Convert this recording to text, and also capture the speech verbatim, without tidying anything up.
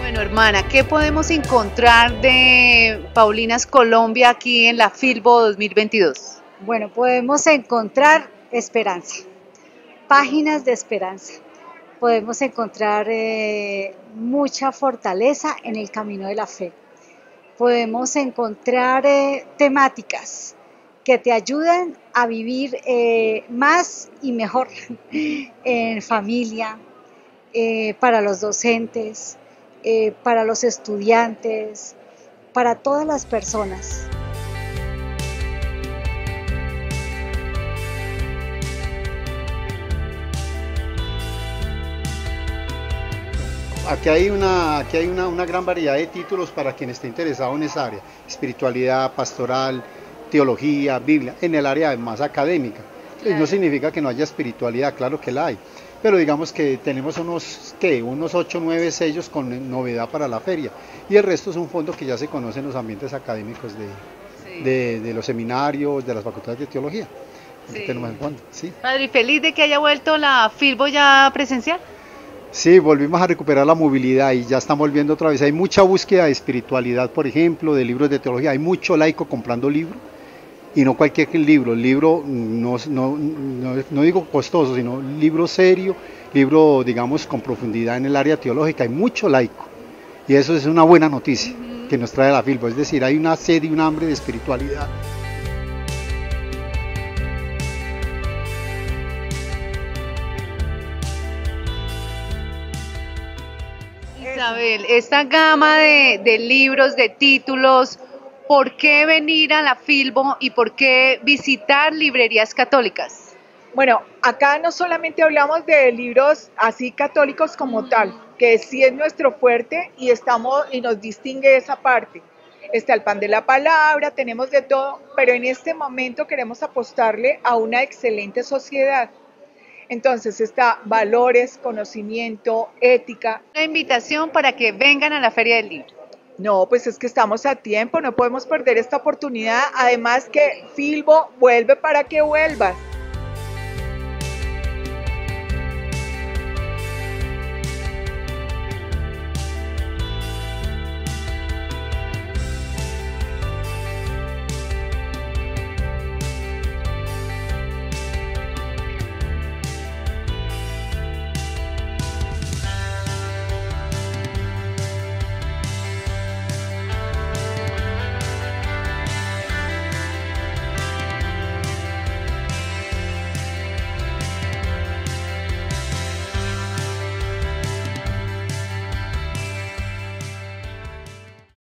Bueno, hermana, ¿qué podemos encontrar de Paulinas Colombia aquí en la Filbo dos mil veintidós? Bueno, podemos encontrar esperanza, páginas de esperanza. Podemos encontrar eh, mucha fortaleza en el camino de la fe. Podemos encontrar eh, temáticas que te ayuden a vivir eh, más y mejor en familia, eh, para los docentes, eh, para los estudiantes, para todas las personas. Aquí hay, una, aquí hay una, una gran variedad de títulos para quien esté interesado en esa área, espiritualidad, pastoral, teología, Biblia, en el área más académica. Claro. No significa que no haya espiritualidad, claro que la hay, pero digamos que tenemos unos, ¿qué? unos ocho o nueve sellos con novedad para la feria, y el resto es un fondo que ya se conoce en los ambientes académicos de, sí. de, de los seminarios, de las facultades de teología. Sí. Tenemos en fondo, ¿sí? Padre, ¿feliz de que haya vuelto la Filbo ya presencial? Sí, volvimos a recuperar la movilidad y ya estamos volviendo otra vez. Hay mucha búsqueda de espiritualidad, por ejemplo, de libros de teología. Hay mucho laico comprando libros, y no cualquier libro. El libro, no, no, no, no digo costoso, sino libro serio, libro, digamos, con profundidad en el área teológica. Hay mucho laico, y eso es una buena noticia uh-huh. que nos trae la Filbo. Es decir, hay una sed y un hambre de espiritualidad. Isabel, esta gama de, de libros, de títulos, ¿por qué venir a la Filbo y por qué visitar librerías católicas? Bueno, acá no solamente hablamos de libros así católicos como tal, que sí es nuestro fuerte y, estamos, y nos distingue esa parte. Está el pan de la palabra, tenemos de todo, pero en este momento queremos apostarle a una excelente sociedad. Entonces está valores, conocimiento, ética. Una invitación para que vengan a la Feria del Libro. No, pues es que estamos a tiempo, no podemos perder esta oportunidad. Además que Filbo vuelve para que vuelvas.